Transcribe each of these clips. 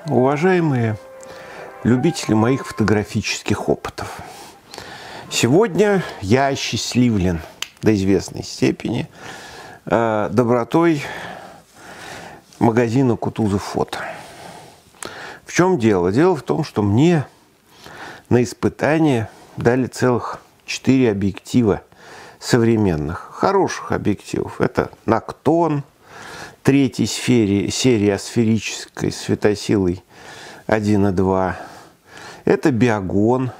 Уважаемые любители моих фотографических опытов, сегодня я осчастливлен до известной степени добротой магазина Кутузов Фото. В чем дело? Дело в том, что мне на испытание дали целых 4 объектива современных, хороших объективов. Это Nokton, третьей серии асферической светосилой 1,2. Это Биогон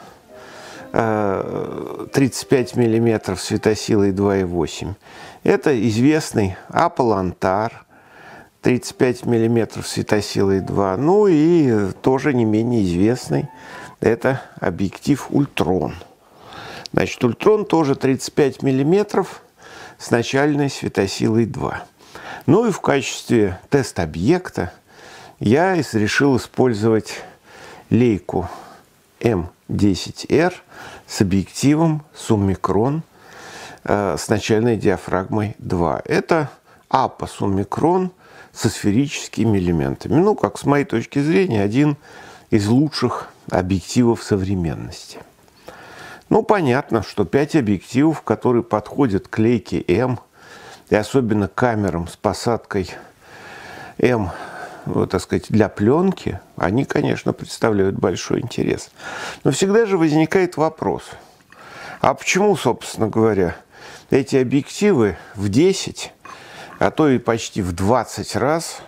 35 мм светосилой 2,8. Это известный Apolantar 35 мм светосилой 2. Ну и тоже не менее известный это объектив Ультрон. Значит, Ультрон тоже 35 мм с начальной светосилой 2. Ну и в качестве тест-объекта я решил использовать Leica M10R с объективом Summicron с начальной диафрагмой 2. Это APA Summicron со сферическими элементами. Ну, как с моей точки зрения, один из лучших объективов современности. Ну, понятно, что 5 объективов, которые подходят к Leica M, и особенно камерам с посадкой М, вот, так сказать, для пленки, они, конечно, представляют большой интерес. Но всегда же возникает вопрос, а почему, собственно говоря, эти объективы в 10, а то и почти в 20 раз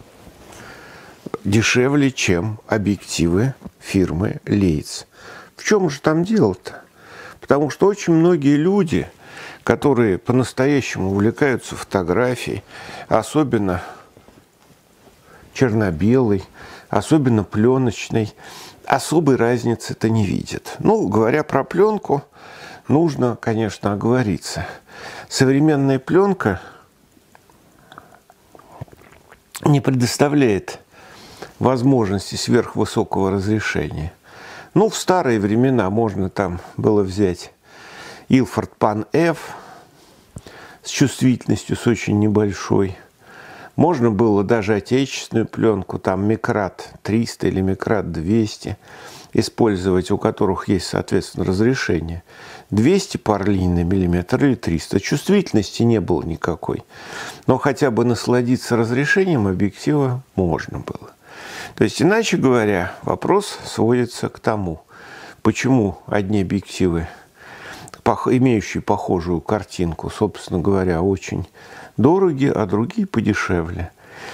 дешевле, чем объективы фирмы Leica? В чем же там дело-то? Потому что очень многие люди, которые по-настоящему увлекаются фотографией, особенно черно-белой, особенно пленочной, особой разницы-то не видят. Ну, говоря про пленку, нужно, конечно, оговориться. Современная пленка не предоставляет возможности сверхвысокого разрешения. Ну, в старые времена можно там было взять Ilford Pan F с чувствительностью с очень небольшой. Можно было даже отечественную пленку, там Микрат 300 или Микрат 200 использовать, у которых есть, соответственно, разрешение 200 парлинь на миллиметр или 300. Чувствительности не было никакой. Но хотя бы насладиться разрешением объектива можно было. То есть, иначе говоря, вопрос сводится к тому, почему одни объективы, имеющие похожую картинку, собственно говоря, очень дороги, а другие подешевле.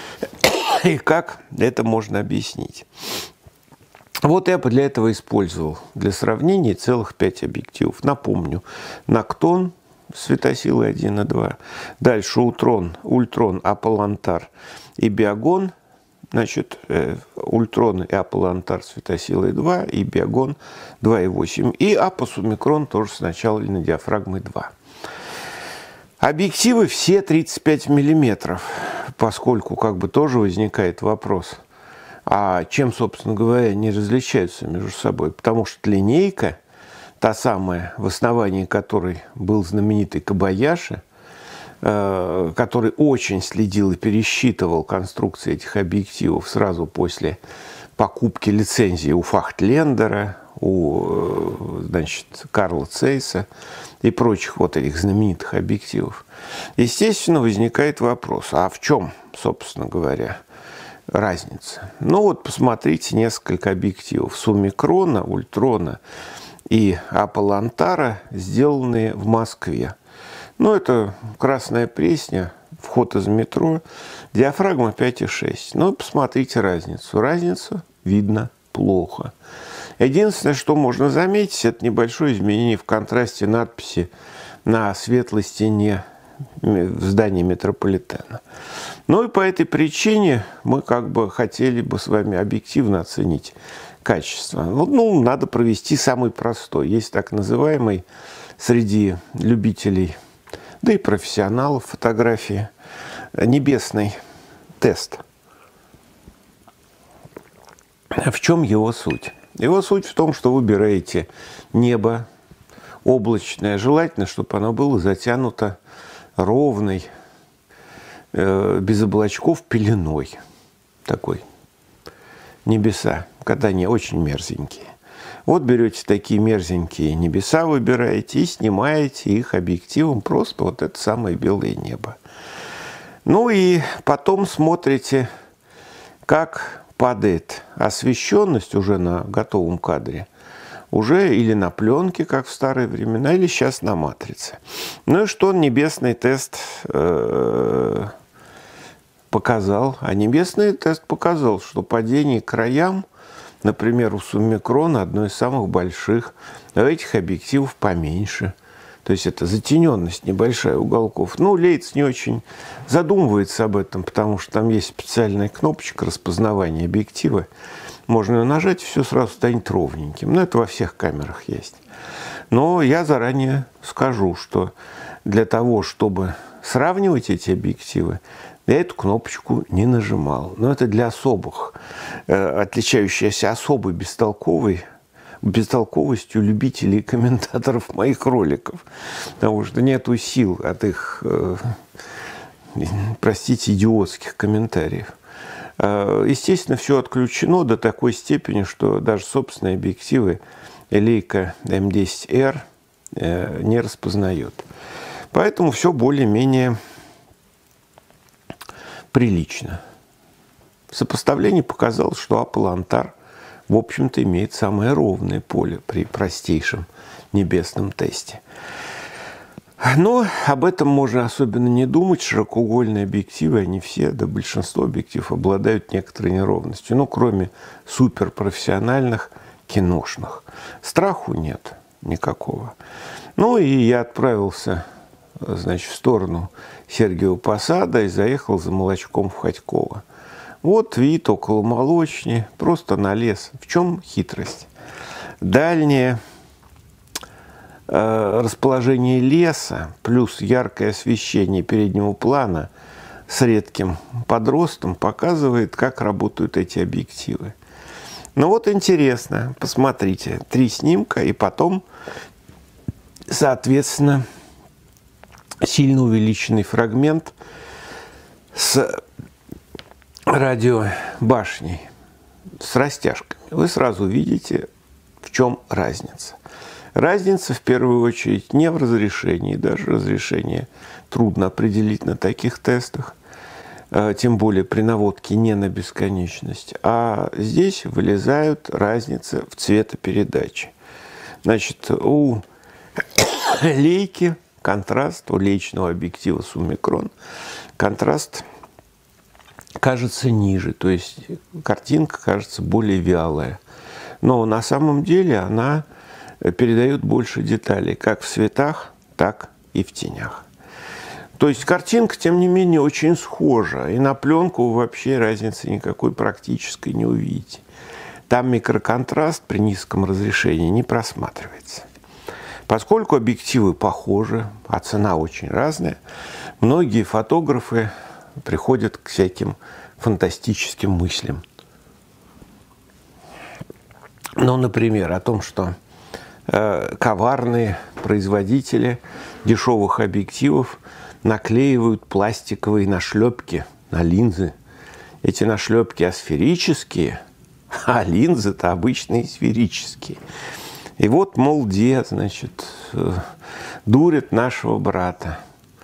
И как это можно объяснить? Вот я для этого использовал для сравнения целых 5 объективов. Напомню, Nokton светосилой 1,2, дальше Ультрон, Apolantar и Биогон. Значит, Ультрон и Apolantar светосилой 2 и Биогон 2,8. И APA Summicron тоже с начальной диафрагмой 2. Объективы все 35 миллиметров, поскольку как бы тоже возникает вопрос, а чем, собственно говоря, они различаются между собой. Потому что линейка, та самая, в основании которой был знаменитый Кобаяши, который очень следил и пересчитывал конструкции этих объективов сразу после покупки лицензии у Фахтлендера, у, значит, Карла Цейса и прочих вот этих знаменитых объективов. Естественно, возникает вопрос, а в чем, собственно говоря, разница? Ну вот посмотрите несколько объективов Summicron, Ультрона и Apolantar, сделанные в Москве. Ну, это Красная Пресня, вход из метро, диафрагма 5,6. Ну, посмотрите разницу. Разницу видно плохо. Единственное, что можно заметить, это небольшое изменение в контрасте надписи на светлой стене в здании метрополитена. Ну и по этой причине мы как бы хотели бы с вами объективно оценить качество. Ну, надо провести самый простой. Есть так называемый среди любителей, да и профессионалов фотографии, небесный тест. В чем его суть? Его суть в том, что выбираете небо облачное. Желательно, чтобы оно было затянуто ровной, без облачков пеленой. Такой небеса, когда они очень мерзенькие. Вот берете такие мерзенькие небеса, выбираете и снимаете их объективом просто вот это самое белое небо. Ну и потом смотрите, как падает освещенность уже на готовом кадре, уже или на пленке, как в старые времена, или сейчас на матрице. Ну и что небесный тест показал? А небесный тест показал, что падение к краям, например, у суммикрона одно из самых больших, а у этих объективов поменьше. То есть это затененность небольшая уголков. Ну, Лейтс не очень задумывается об этом, потому что там есть специальная кнопочка распознавания объектива. Можно ее нажать, и все сразу станет ровненьким. Но это во всех камерах есть. Но я заранее скажу, что для того, чтобы сравнивать эти объективы, я эту кнопочку не нажимал. Но это для особых, отличающихся особой бестолковостью любителей и комментаторов моих роликов. Потому что нету сил от их, простите, идиотских комментариев. Естественно, все отключено до такой степени, что даже собственные объективы Leica M10R не распознает. Поэтому все более-менее прилично. Сопоставление показало, что Apple Antar, в общем-то, имеет самое ровное поле при простейшем небесном тесте. Но об этом можно особенно не думать. Широкоугольные объективы, они все, да большинство объективов обладают некоторой неровностью. Ну, кроме суперпрофессиональных, киношных. Страху нет никакого. Ну, и я отправился, значит, в сторону Сергиева Посада и заехал за молочком в Хотьково. Вот вид около молочни, просто на лес. В чем хитрость? Дальнее расположение леса плюс яркое освещение переднего плана с редким подростом показывает, как работают эти объективы. Ну вот интересно, посмотрите, 3 снимка и потом, соответственно, сильно увеличенный фрагмент с радиобашней, с растяжками. Вы сразу видите, в чем разница. Разница, в первую очередь, не в разрешении. Даже разрешение трудно определить на таких тестах, тем более при наводке не на бесконечность. А здесь вылезают разницы в цветопередаче. Значит, у Leica контраст, у леечного объектива суммикрон, контраст кажется ниже, то есть картинка кажется более вялая. Но на самом деле она передает больше деталей, как в цветах, так и в тенях. То есть картинка, тем не менее, очень схожа. И на пленку вы вообще разницы никакой практической не увидите. Там микроконтраст при низком разрешении не просматривается. Поскольку объективы похожи, а цена очень разная, многие фотографы приходят к всяким фантастическим мыслям. Ну, например, о том, что коварные производители дешевых объективов наклеивают пластиковые нашлепки на линзы. Эти нашлепки асферические, а линзы-то обычные сферические. И вот, мол, дед, значит, дурит нашего брата.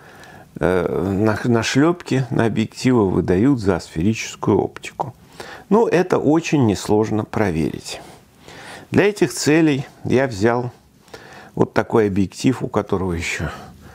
Нашлепки на объективы выдают за сферическую оптику. Ну, это очень несложно проверить. Для этих целей я взял вот такой объектив, у которого еще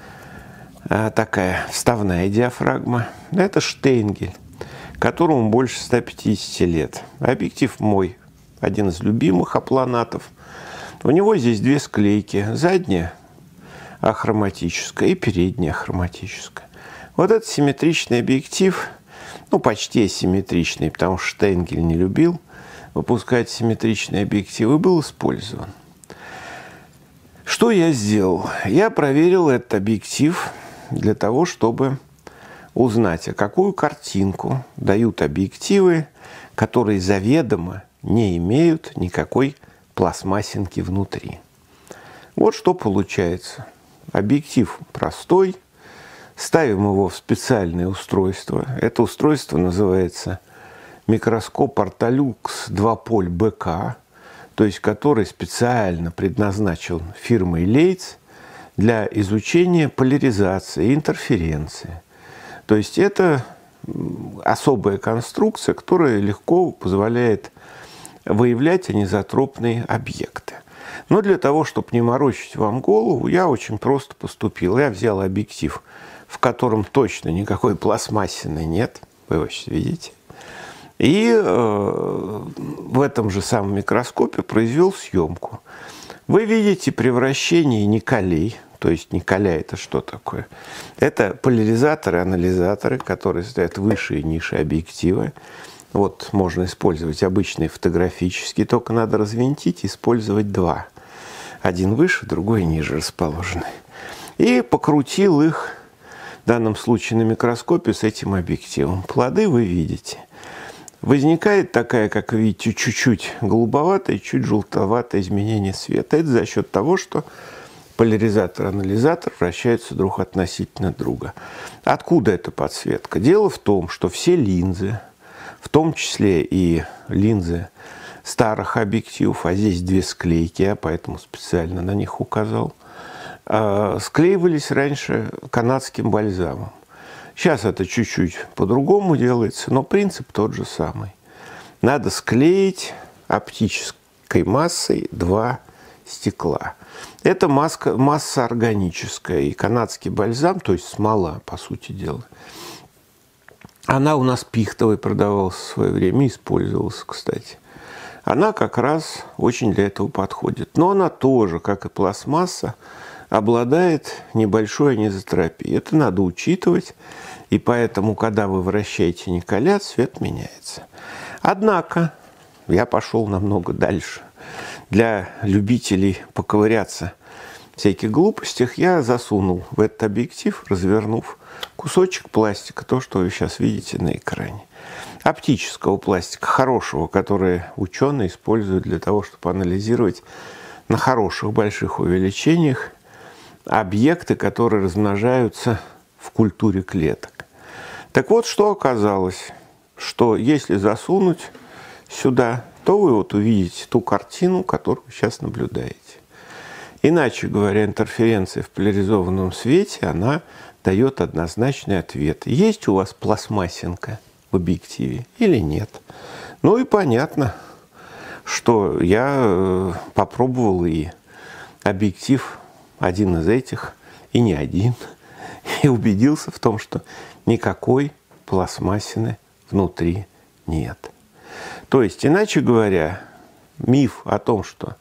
такая вставная диафрагма. Это Штейнгель, которому больше 150 лет. Объектив мой, один из любимых апланатов. У него здесь 2 склейки. Задняя ахроматическая и передняя ахроматическая. Вот этот симметричный объектив, ну, почти асимметричный, потому что Штейнгель не любил выпускать симметричные объективы, был использован. Что я сделал? Я проверил этот объектив для того, чтобы узнать, а какую картинку дают объективы, которые заведомо не имеют никакой пластмассинки внутри. Вот что получается. Объектив простой, ставим его в специальное устройство. Это устройство называется микроскоп Арталюкс 2-поль БК, то есть который специально предназначен фирмой Leitz для изучения поляризации и интерференции. То есть это особая конструкция, которая легко позволяет выявлять анизотропные объекты. Но для того, чтобы не морочить вам голову, я очень просто поступил. Я взял объектив, в котором точно никакой пластмассины нет. Вы вот видите. И в этом же самом микроскопе произвел съемку. Вы видите превращение николей. То есть николя это что такое? Это поляризаторы, анализаторы, которые стоят выше и ниже объектива. Вот можно использовать обычные фотографические, только надо развинтить и использовать два. Один выше, другой ниже расположенный. И покрутил их, в данном случае на микроскопе, с этим объективом. Плоды вы видите. Возникает такая, как вы видите, чуть-чуть голубоватое, чуть желтоватое изменение света. Это за счет того, что поляризатор и анализатор вращаются друг относительно друга. Откуда эта подсветка? Дело в том, что все линзы, в том числе и линзы старых объективов, а здесь две склейки, я поэтому специально на них указал, склеивались раньше канадским бальзамом. Сейчас это чуть-чуть по-другому делается, но принцип тот же самый. Надо склеить оптической массой два стекла. Это масса органическая, и канадский бальзам, то есть смола, по сути дела, она у нас пихтовой продавалась в свое время, использовалась, кстати. Она как раз очень для этого подходит. Но она тоже, как и пластмасса, обладает небольшой анизотропией. Это надо учитывать, и поэтому, когда вы вращаете николя, цвет меняется. Однако, я пошел намного дальше. Для любителей поковыряться в всяких глупостях я засунул в этот объектив, развернув, кусочек пластика, то, что вы сейчас видите на экране. Оптического пластика, хорошего, который ученые используют для того, чтобы анализировать на хороших больших увеличениях объекты, которые размножаются в культуре клеток. Так вот, что оказалось, что если засунуть сюда, то вы вот увидите ту картину, которую вы сейчас наблюдаете. Иначе говоря, интерференция в поляризованном свете, она дает однозначный ответ. Есть у вас пластмассинка в объективе или нет? Ну и понятно, что я попробовал и объектив один из этих, и не один, и убедился в том, что никакой пластмассины внутри нет. То есть, иначе говоря, миф о том, что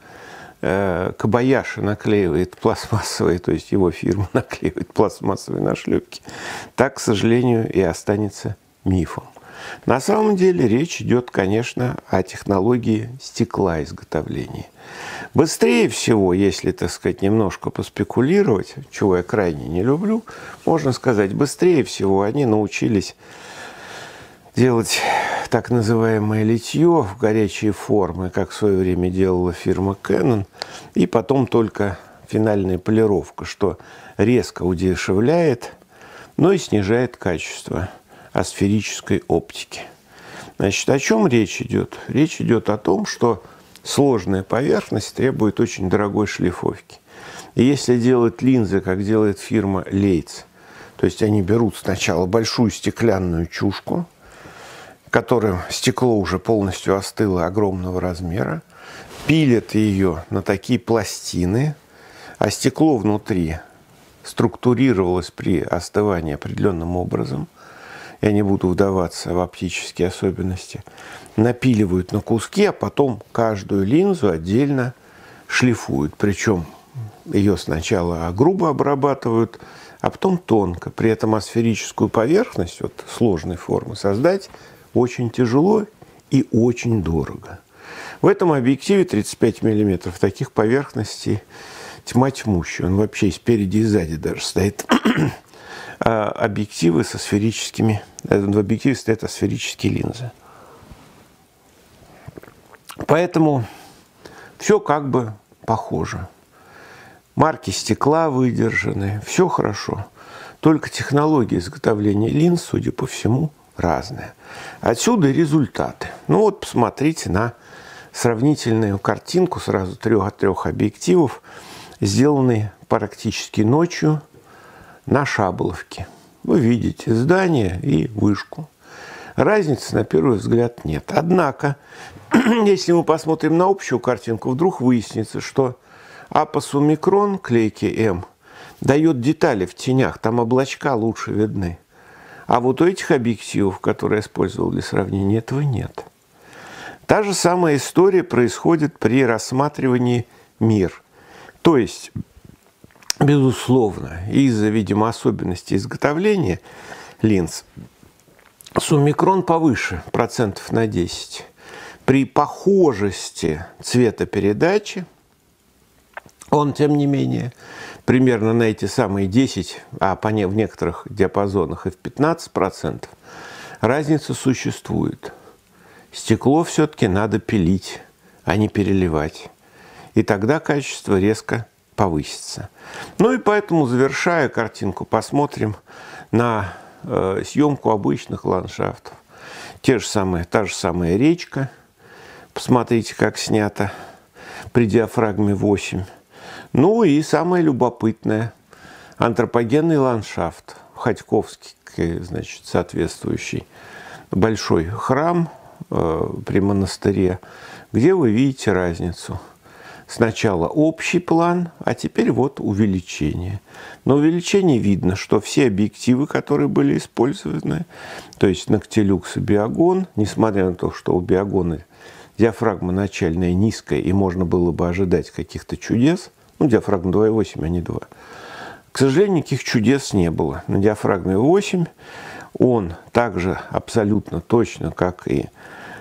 Кобаяши наклеивает пластмассовые, то есть его фирма наклеивает пластмассовые нашлепки, так, к сожалению, и останется мифом. На самом деле речь идет, конечно, о технологии стекла изготовления. Быстрее всего, если, так сказать, немножко поспекулировать, чего я крайне не люблю, можно сказать, быстрее всего они научились делать так называемое литье в горячие формы, как в свое время делала фирма Canon, и потом только финальная полировка, что резко удешевляет, но и снижает качество асферической оптики. Значит, о чем речь идет? Речь идет о том, что сложная поверхность требует очень дорогой шлифовки. И если делать линзы, как делает фирма Leitz, то есть они берут сначала большую стеклянную чушку, в которой стекло уже полностью остыло огромного размера, пилят ее на такие пластины, а стекло внутри структурировалось при остывании определенным образом, я не буду вдаваться в оптические особенности, напиливают на куски, а потом каждую линзу отдельно шлифуют. Причем ее сначала грубо обрабатывают, а потом тонко. При этом асферическую поверхность вот, сложной формы создать очень тяжело и очень дорого. В этом объективе 35 мм таких поверхностей тьма тьмущая. Он вообще и спереди, и сзади даже стоит. Объективы со сферическими, в объективе стоят асферические линзы. Поэтому все как бы похоже. Марки стекла выдержаны, все хорошо. Только технология изготовления линз, судя по всему, разное. Отсюда и результаты. Ну вот посмотрите на сравнительную картинку сразу от трех объективов, сделанные практически ночью на Шаболовке. Вы видите здание и вышку. Разницы, на первый взгляд, нет. Однако, если мы посмотрим на общую картинку, вдруг выяснится, что апосумикрон клейки М дает детали в тенях, там облачка лучше видны. А вот у этих объективов, которые я использовал для сравнения, этого нет. Та же самая история происходит при рассматривании мир. То есть, безусловно, из-за, видимо, особенностей изготовления линз, суммикрон повыше процентов на 10. При похожести цветопередачи он, тем не менее, примерно на эти самые 10, а в некоторых диапазонах и в 15%, разница существует. Стекло все-таки надо пилить, а не переливать. И тогда качество резко повысится. Ну и поэтому, завершая картинку, посмотрим на съемку обычных ландшафтов. Та же самая речка. Посмотрите, как снято при диафрагме 8. Ну и самое любопытное – антропогенный ландшафт. Хотьковский, значит, соответствующий большой храм при монастыре, где вы видите разницу. Сначала общий план, а теперь вот увеличение. На увеличении видно, что все объективы, которые были использованы, то есть Noctilux и Biagon, несмотря на то, что у Биагона диафрагма начальная низкая, и можно было бы ожидать каких-то чудес, ну, диафрагма 2,8, а не 2. К сожалению, никаких чудес не было. На диафрагме 8 он также абсолютно точно, как и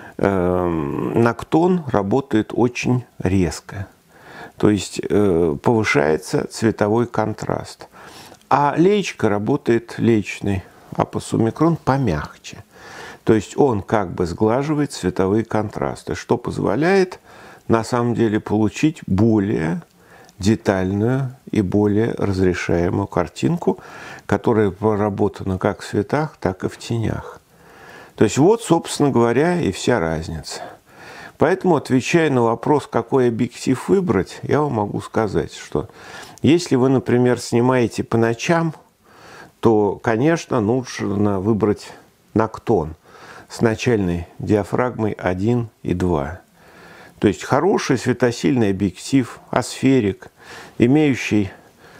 Ноктон, работает очень резко. То есть повышается цветовой контраст. А леечка работает, леечный апосумикрон, помягче. То есть он как бы сглаживает цветовые контрасты, что позволяет на самом деле получить более детальную и более разрешаемую картинку, которая проработана как в цветах, так и в тенях. То есть вот, собственно говоря, и вся разница. Поэтому, отвечая на вопрос, какой объектив выбрать, я вам могу сказать, что если вы, например, снимаете по ночам, то, конечно, нужно выбрать Ноктон с начальной диафрагмой 1 и 2. То есть хороший светосильный объектив, асферик, имеющий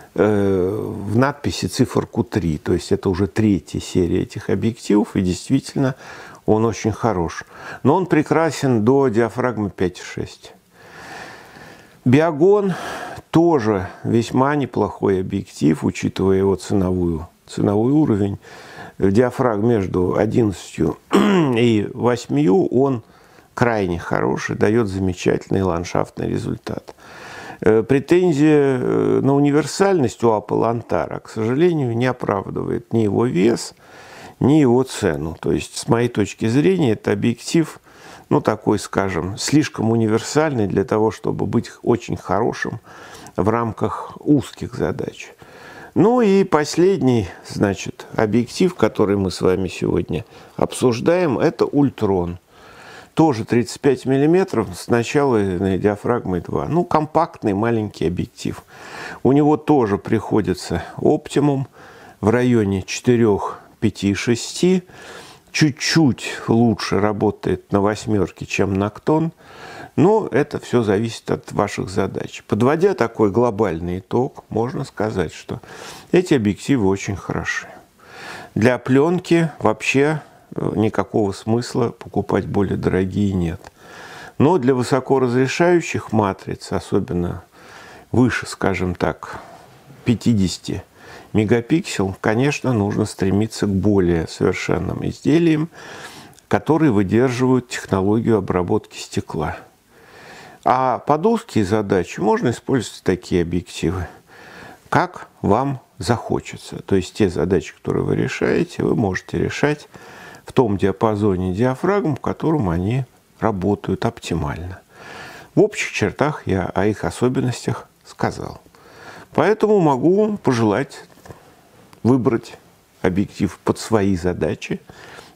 в надписи циферку 3. То есть это уже третья серия этих объективов, и действительно он очень хорош. Но он прекрасен до диафрагмы 5,6. Биагон тоже весьма неплохой объектив, учитывая его ценовой уровень. Диафрагм между 11 и 8 он крайне хороший, дает замечательный ландшафтный результат. Претензия на универсальность у Аполлонтара, к сожалению, не оправдывает ни его вес, ни его цену. То есть, с моей точки зрения, это объектив, ну, такой, скажем, слишком универсальный для того, чтобы быть очень хорошим в рамках узких задач. Ну и последний, значит, объектив, который мы с вами сегодня обсуждаем, это ультрон. Тоже 35 мм с начальной диафрагмой 2. Ну, компактный маленький объектив. У него тоже приходится оптимум в районе 4, 5, 6. Чуть-чуть лучше работает на 8, чем Ноктон. Но это все зависит от ваших задач. Подводя такой глобальный итог, можно сказать, что эти объективы очень хороши. Для пленки вообще никакого смысла покупать более дорогие нет. Но для высокоразрешающих матриц, особенно выше, скажем так, 50 мегапикселей, конечно, нужно стремиться к более совершенным изделиям, которые выдерживают технологию обработки стекла. А под узкие задачи можно использовать такие объективы, как вам захочется. То есть те задачи, которые вы решаете, вы можете решать в том диапазоне диафрагм, в котором они работают оптимально. В общих чертах я о их особенностях сказал. Поэтому могу пожелать выбрать объектив под свои задачи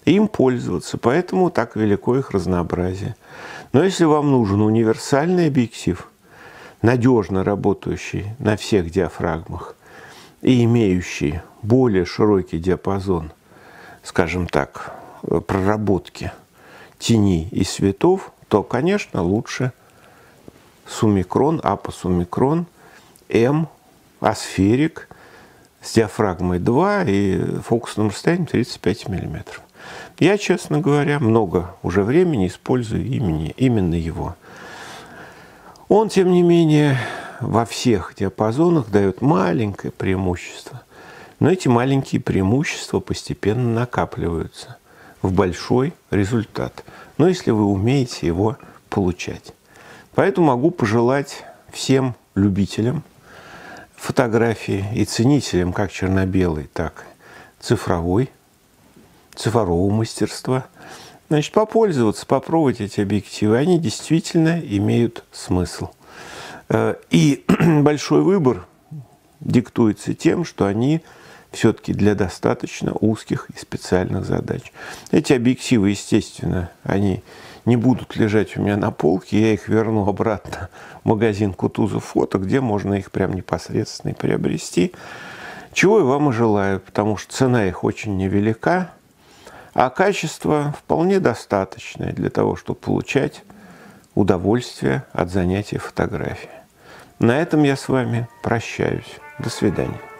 им пользоваться, поэтому так велико их разнообразие. Но если вам нужен универсальный объектив, надежно работающий на всех диафрагмах и имеющий более широкий диапазон, скажем так, проработки теней и светов, то, конечно, лучше сумикрон, апосумикрон, М, асферик с диафрагмой 2 и фокусным расстоянием 35 мм. Я, честно говоря, много уже времени использую именно его. Он, тем не менее, во всех диапазонах дает маленькое преимущество. Но эти маленькие преимущества постепенно накапливаются в большой результат. Но если вы умеете его получать. Поэтому могу пожелать всем любителям фотографии и ценителям как черно-белой, так и цифрового мастерства, значит, попользоваться, попробовать эти объективы. Они действительно имеют смысл. И большой выбор диктуется тем, что они все-таки для достаточно узких и специальных задач. Эти объективы, естественно, они не будут лежать у меня на полке, я их верну обратно в магазин Кутузов Фото, где можно их прям непосредственно и приобрести. Чего я вам и желаю, потому что цена их очень невелика, а качество вполне достаточное для того, чтобы получать удовольствие от занятия фотографией. На этом я с вами прощаюсь. До свидания.